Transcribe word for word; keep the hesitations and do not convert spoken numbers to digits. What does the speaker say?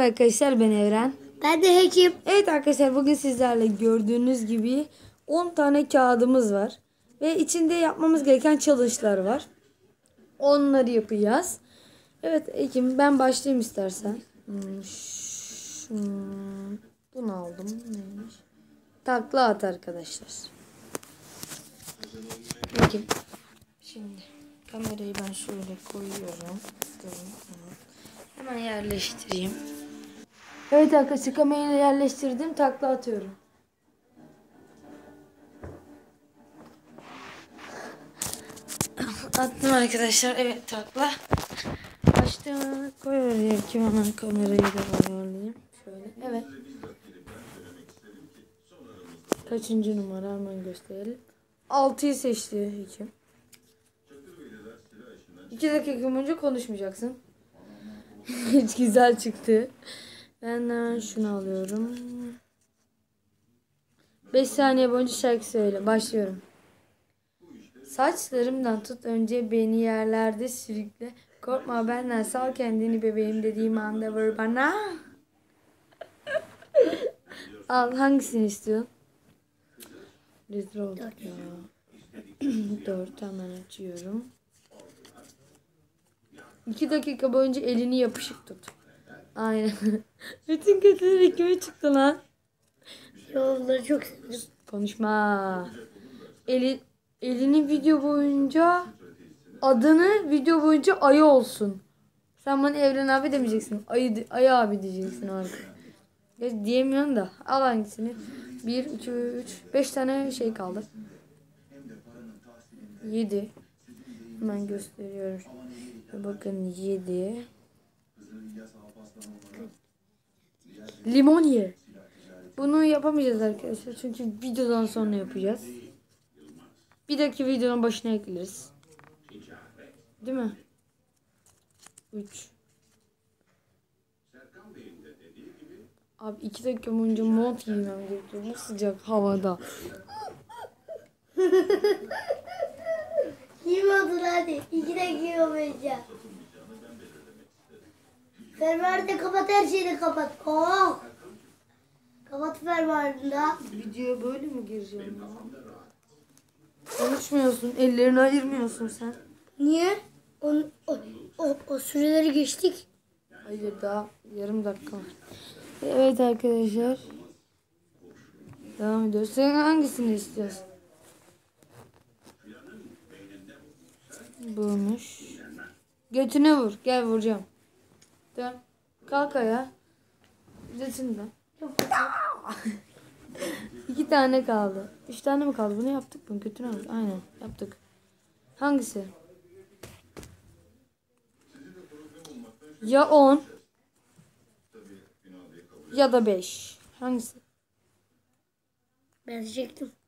arkadaşlar, ben Evren. Ben de Hekim. Evet arkadaşlar, bugün sizlerle gördüğünüz gibi on tane kağıdımız var. Ve içinde yapmamız gereken challenge'lar var. Onları yapacağız. Evet Hekim, ben başlayayım istersen. Hmm, şu, bunu aldım. Neymiş? Takla at arkadaşlar. Hekim. Şimdi kamerayı ben şöyle koyuyorum. Hemen yerleştireyim. Evet arkadaşlar, kamerayı yerleştirdim. Takla atıyorum. Attım arkadaşlar. Evet, takla. Başta koy oraya ki hemen kamerayı da ayarlayayım. Şöyle. Evet. Kaçıncı numara hemen gösterelim. altıyı seçti Hekim. iki dakika boyunca konuşmayacaksın. Hiç güzel çıktı. Ben şunu alıyorum. beş saniye boyunca şarkı söyle. Başlıyorum. Saçlarımdan tut, önce beni yerlerde sürükle. Korkma benden, sal kendini bebeğim, dediğim anda vur bana. Al, hangisini istiyorsun? Rezil olduk ya. Dört, hemen açıyorum. iki dakika boyunca elini yapışık tut. Aynen. Bütün kötüler ikime çıktı lan. Yolları çok sevdim. Konuşma. Eli, elini video boyunca, adını video boyunca ayı olsun. Sen bana Evren abi demeyeceksin. Ayı, ayı abi diyeceksin artık. Ya diyemiyorsun da. Al hangisini. bir, iki, üç, beş tane şey kaldı. yedi. Hemen gösteriyorum. Bakın yedi. Limon ye. Bunu yapamayacağız arkadaşlar. Çünkü videodan sonra yapacağız. Bir dahaki videonun başına ekleriz. Değil mi? üç. Abi iki dakika boyunca mont giymem gerekiyor. Bu sıcak havada. Giymedin hadi. İki dakika boyunca. Fermuarı da kapat, her şeyi de kapat. Oh. Kapat fermuarını da. Videoya böyle mi gireceğim ya? Konuşmuyorsun. Ellerini ayırmıyorsun sen. Niye? O, o, o, o süreleri geçtik. Hayır, daha yarım dakika var. Evet arkadaşlar. Devam ediyoruz. Sen hangisini istiyorsun? Bulmuş. Götüne vur. Gel, vuracağım. Dön. Kalk ayağa. Götünü dön. İki tane kaldı. Üç tane mi kaldı? Bunu yaptık mı? Götüne vur. Aynen yaptık. Hangisi? Ya on ya da beş. Hangisi? Ben çektim.